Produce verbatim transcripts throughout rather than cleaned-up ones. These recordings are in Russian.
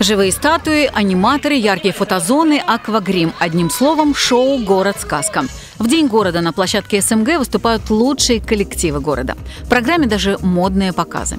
Живые статуи, аниматоры, яркие фотозоны, аквагрим. Одним словом, шоу «Город-сказка». В День города на площадке эс эм гэ выступают лучшие коллективы города. В программе даже модные показы.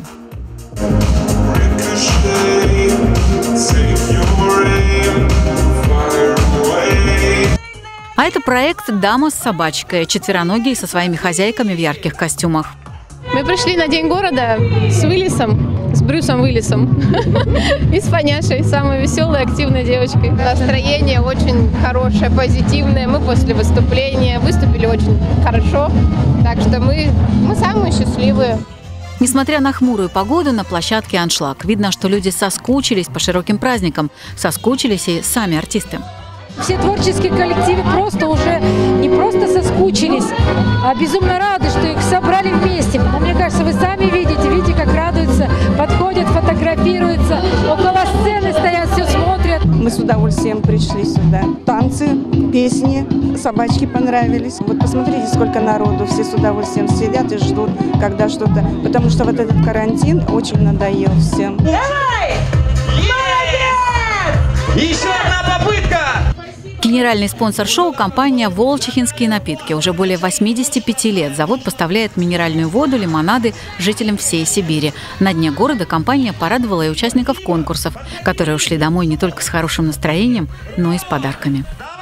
А это проект «Дама с собачкой», четвероногие со своими хозяйками в ярких костюмах. Мы пришли на День города с Уиллисом, с Брюсом Уиллисом и с Фаняшей, самой веселой, активной девочкой. Настроение очень хорошее, позитивное. Мы после выступления выступили очень хорошо, так что мы, мы самые счастливые. Несмотря на хмурую погоду, на площадке аншлаг. Видно, что люди соскучились по широким праздникам, соскучились и сами артисты. Все творческие коллективы просто уже не просто соскучились, а безумно рады, что их собрали вместе. Но мне кажется, вы сами видите, видите, как радуются, подходят, фотографируются, около сцены стоят, все смотрят. Мы с удовольствием пришли сюда. Танцы, песни, собачки понравились. Вот посмотрите, сколько народу, все с удовольствием сидят и ждут, когда что-то. Потому что вот этот карантин очень надоел всем. Давай! Молодец! Еще одна попытка! Генеральный спонсор шоу – компания «Волчихинские напитки». Уже более восьмидесяти пяти лет завод поставляет минеральную воду, лимонады жителям всей Сибири. На Дне города компания порадовала и участников конкурсов, которые ушли домой не только с хорошим настроением, но и с подарками.